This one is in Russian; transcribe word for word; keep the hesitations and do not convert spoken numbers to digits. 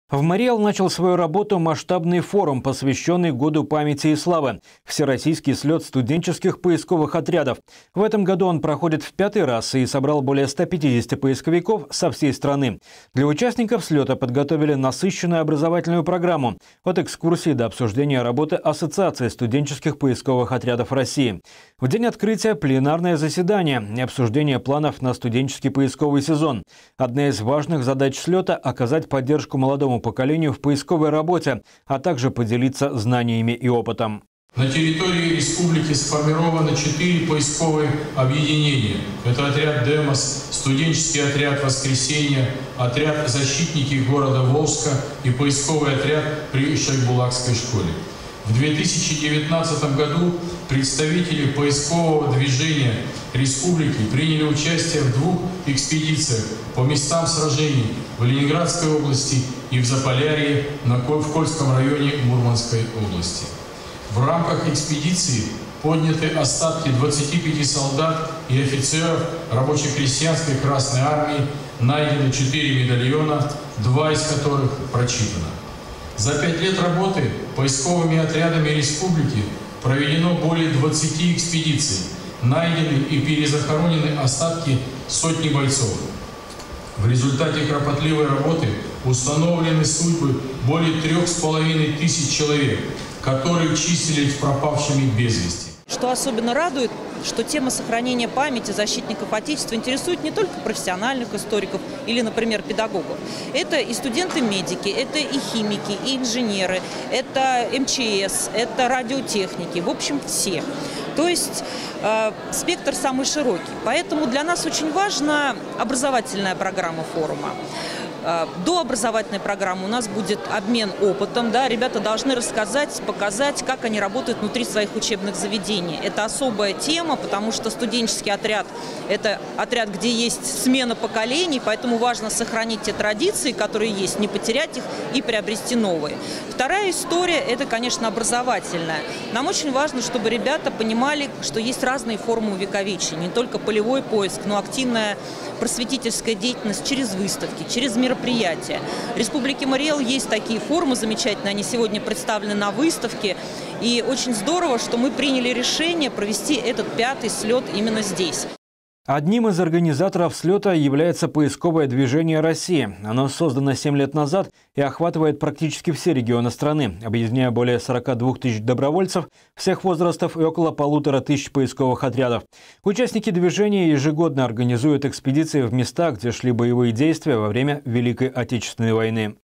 В Мариэл начал свою работу масштабный форум, посвященный Году памяти и славы – Всероссийский слет студенческих поисковых отрядов. В этом году он проходит в пятый раз и собрал более ста пятидесяти поисковиков со всей страны. Для участников слета подготовили насыщенную образовательную программу – от экскурсии до обсуждения работы Ассоциации студенческих поисковых отрядов России. В день открытия пленарное заседание и обсуждение планов на студенческий поисковый сезон. Одна из важных задач слета – оказать поддержку молодому поколению в поисковой работе, а также поделиться знаниями и опытом. На территории республики сформировано четыре поисковые объединения. Это отряд «Демос», студенческий отряд «Воскресенье», отряд «Защитники города Волжска» и поисковый отряд при Шайбулакской школе. В две тысячи девятнадцатом году представители поискового движения республики приняли участие в двух экспедициях по местам сражений в Ленинградской области и в Заполярье в Кольском районе Мурманской области. В рамках экспедиции подняты остатки двадцати пяти солдат и офицеров рабоче-крестьянской Красной Армии, найдены четыре медальона, два из которых прочитано. За пять лет работы поисковыми отрядами республики проведено более двадцати экспедиций, найдены и перезахоронены остатки сотни бойцов. В результате кропотливой работы установлены судьбы более трех с половиной тысяч человек, которые числились пропавшими без вести. Что особенно радует, что тема сохранения памяти защитников Отечества интересует не только профессиональных историков или, например, педагогов. Это и студенты-медики, это и химики, и инженеры, это эм че эс, это радиотехники, в общем, все. То есть э, спектр самый широкий. Поэтому для нас очень важна образовательная программа форума. До образовательной программы у нас будет обмен опытом. Да? Ребята должны рассказать, показать, как они работают внутри своих учебных заведений. Это особая тема, потому что студенческий отряд – это отряд, где есть смена поколений, поэтому важно сохранить те традиции, которые есть, не потерять их и приобрести новые. Вторая история – это, конечно, образовательная. Нам очень важно, чтобы ребята понимали, что есть разные формы увековечения, не только полевой поиск, но активная просветительская деятельность через выставки, через мероприятия. В Республике Мариэл есть такие форумы замечательные, они сегодня представлены на выставке. И очень здорово, что мы приняли решение провести этот пятый слет именно здесь. Одним из организаторов слета является поисковое движение России. Оно создано семь лет назад и охватывает практически все регионы страны, объединяя более сорока двух тысяч добровольцев всех возрастов и около полутора тысяч поисковых отрядов. Участники движения ежегодно организуют экспедиции в места, где шли боевые действия во время Великой Отечественной войны.